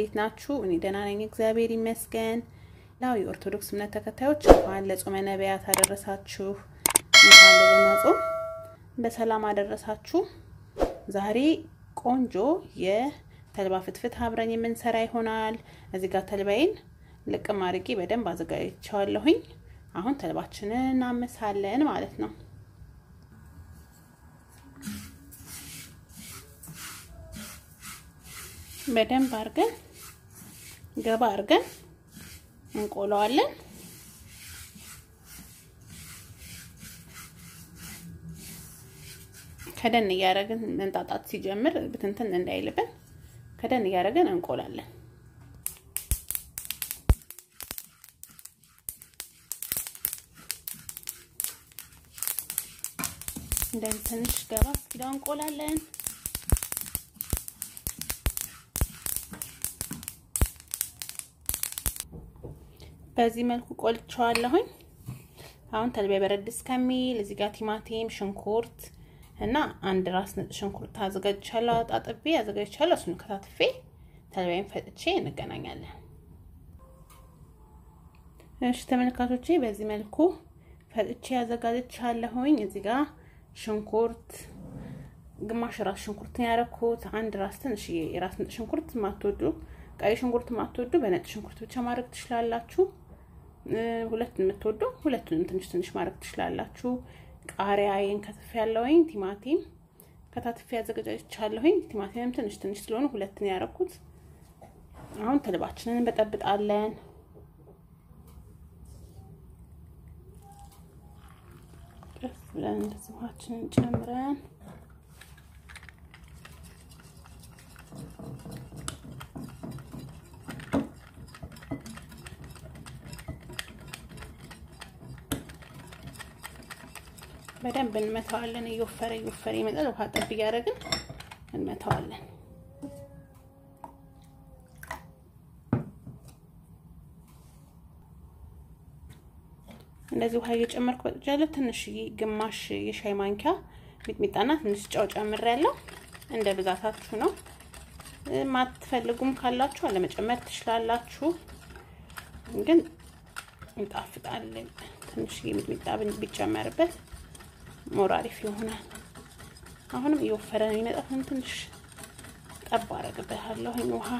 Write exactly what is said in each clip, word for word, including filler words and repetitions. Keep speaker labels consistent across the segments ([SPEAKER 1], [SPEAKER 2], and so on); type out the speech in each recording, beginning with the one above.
[SPEAKER 1] እንዴት ናችሁ? እኔ ደህና ነኝ እግዚአብሔር ይመስገን። ላው የኦርቶዶክስ እምነት ተከታዮች እንኳን ለጾመ ነቢያት አደረሳችሁ። እንኳን ለገና ጾም በሰላም አደረሳችሁ። ዛሬ ቆንጆ የተልባ ፍትፍት አብረን የምንሰራ ይሆናል። እዚህ ጋር ተልባዬን ልቅም አድርጌ በደንብ አዘጋጅቻለሁኝ። አሁን ተልባችንን እናመሳለን ማለት ነው። በደንብ አድርገን ገባ አድርገን እንቆላዋለን። ከደን ያያረግን እንጣጣት ሲጀምር ብትንትን እንዳይልብን ከደን ያያረግን እንቆላለን። እንደዚህ ትንሽ ገባ እስኪል እንቆላለን። በዚህ መልኩ ቆልቻለሁኝ። አሁን ተልባ በረድ እስከሚል እዚህ ጋር ቲማቲም፣ ሽንኩርት እና አንድ ራስ ነጭ ሽንኩርት አዘጋጅቻለሁ። አጣጥቤ አዘጋጅቻለሁ። እሱን ከታትፌ ተልባዬን ፈጥቼ እንገናኛለን። እሺ ተመልካቾቼ በዚህ መልኩ ፈጥቼ አዘጋጅቻለሁኝ። እዚህ ጋር ሽንኩርት ግማሽ ራስ ሽንኩርት ነው ያረኩት። አንድ ራስ ትንሽ የራስ ነጭ ሽንኩርት ማትወዱ ቀይ ሽንኩርት ማትወዱ በነጭ ሽንኩርት ብቻ ማድረግ ትችላላችሁ። ሁለት የምትወዱ ሁለቱንም ትንሽ ትንሽ ማድረግ ትችላላችሁ። ቃሪያዬን ከተፍ ያለውኝ ቲማቲም ከታትፌ አዘጋጅቻለሁኝ። ቲማቲምም ትንሽ ትንሽ ስለሆነ ሁለት ነው ያረኩት። አሁን ተልባችንን እንበጠብጣለን። ቀስ ብለን እንደዚህዋችንን ጨምረን በደንብ እንመታዋለን። እየወፈረ እየወፈረ ይመጣል። ውሃ ጠብ እያደረግን እንመታዋለን። እንደዚህ ውሃ እየጨመርኩ በጥጃለሁ። ትንሽ ግማሽ የሻይ ማንኪያ ሚጥሚጣና ትንሽ ጨው ጨምሬያለሁ። እንደ ብዛታችሁ ነው። ማትፈልጉም ካላችሁ አለ መጨመር ትችላላችሁ። ግን ይጣፍጣል። ትንሽ ሚጥሚጣ ቢጨመርበት ሞር አሪፍ ይሆናል። አሁንም እየወፈረ ነው የሚመጣው። ትንሽ ጠብ አደርግበታለሁ ውሃ።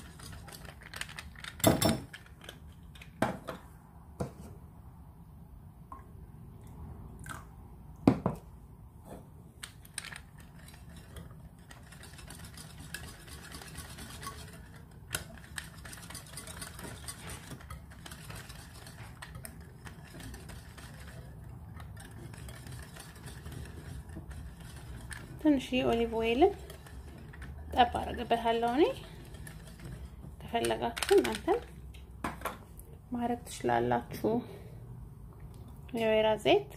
[SPEAKER 1] ትንሽ ኦሊቭ ኦይል ጠብ አደርግበታለሁ። እኔ ከፈለጋችሁ እናንተ ማድረግ ትችላላችሁ። የወይራ ዘይት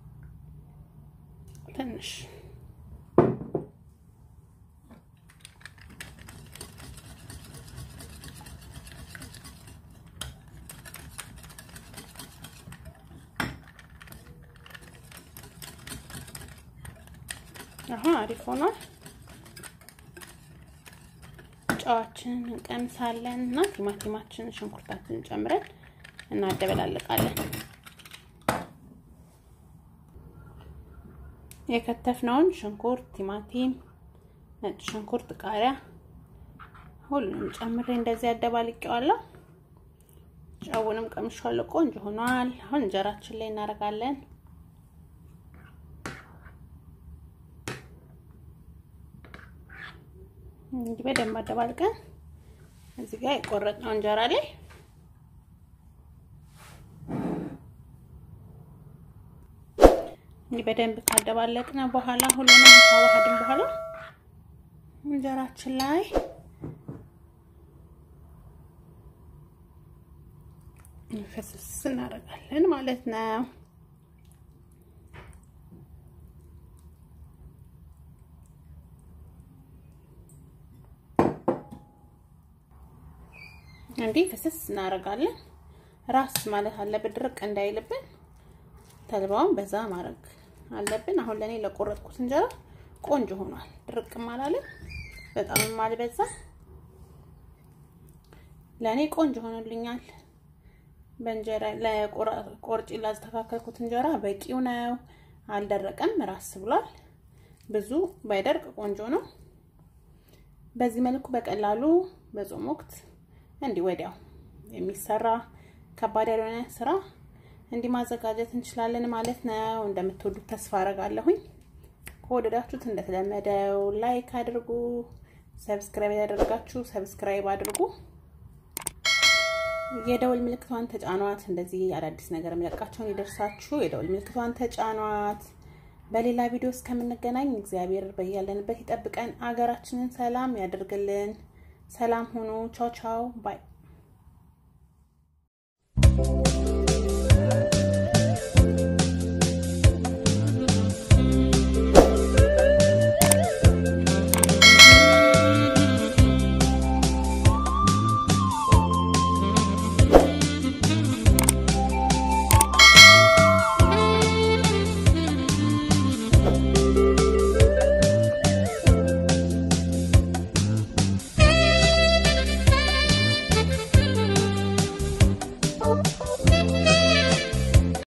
[SPEAKER 1] ትንሽ አሁን አሪፍ ሆኗል። ጨዋችንን እንቀምሳለን እና ቲማቲማችንን ሽንኩርታችንን ጨምረን እናደበላልቃለን። የከተፍነውን ሽንኩርት፣ ቲማቲም፣ ነጭ ሽንኩርት፣ ቃሪያ ሁሉንም ጨምሬ እንደዚህ አደባልቄዋለሁ። ጨውንም ቀምሻለሁ። ቆንጆ ሆኗል። አሁን እንጀራችን ላይ እናደርጋለን። እንግዲህ በደንብ አደባልቀን እዚህ ጋር የቆረጥነው እንጀራ ላይ እንግዲህ በደንብ ካደባለቅና በኋላ ሁሉንም ካዋሃድን በኋላ እንጀራችን ላይ ፈስስ እናደርጋለን ማለት ነው። እንዴ ፈስስ እናደርጋለን። ራስ ማለት አለበት ድርቅ እንዳይልብን ተልባውን በዛ ማድረግ አለብን። አሁን ለኔ ለቆረጥኩት እንጀራ ቆንጆ ሆኗል። ድርቅም አላለም በጣምም አልበዛ። ለኔ ቆንጆ ሆኖልኛል በእንጀራ ለቆርጭ ላስተካከልኩት እንጀራ በቂው ነው አልደረቀም ራስ ብሏል ብዙ ባይደርቅ ቆንጆ ነው በዚህ መልኩ በቀላሉ በጾም ወቅት እንዲ ወዲያው የሚሰራ ከባድ ያልሆነ ስራ እንዲ ማዘጋጀት እንችላለን ማለት ነው እንደምትወዱት ተስፋ አረጋለሁኝ ከወደዳችሁት እንደተለመደው ላይክ አድርጉ ሰብስክራይብ ያደርጋችሁ ሰብስክራይብ አድርጉ የደወል ምልክቷን ተጫኗት እንደዚህ አዳዲስ ነገር መለቃቸውን ይደርሳችሁ የደወል ምልክቷን ተጫኗት በሌላ ቪዲዮ እስከምንገናኝ እግዚአብሔር በያለንበት ይጠብቀን አገራችንን ሰላም ያደርግልን ሰላም ሁኑ ቻው ቻው ባይ